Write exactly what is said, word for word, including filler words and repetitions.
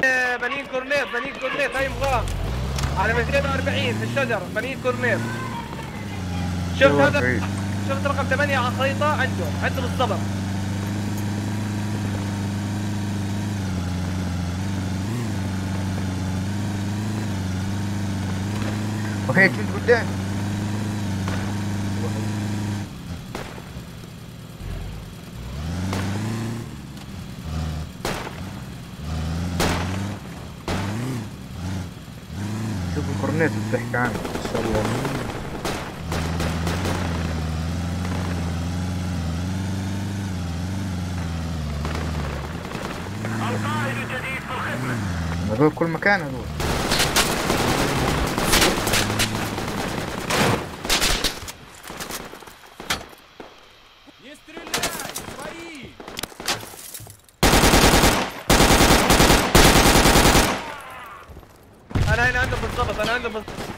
بنين كورنيت بنين كورنيت هاي مغام على مئتين وأربعين في الشجر بنين كورنيت. شفت هذا؟ شفت رقم ثمانية على الخريطة؟ عنده عنده بالضبط. اوكي كنت قدام. شوف الكورنيت اللي بتحكي عنه ما شاء الله. القائد الجديد في الخدمة. هذول كل مكان هذول. انا هنا عندهم بالضبط انا عندهم بالضبط.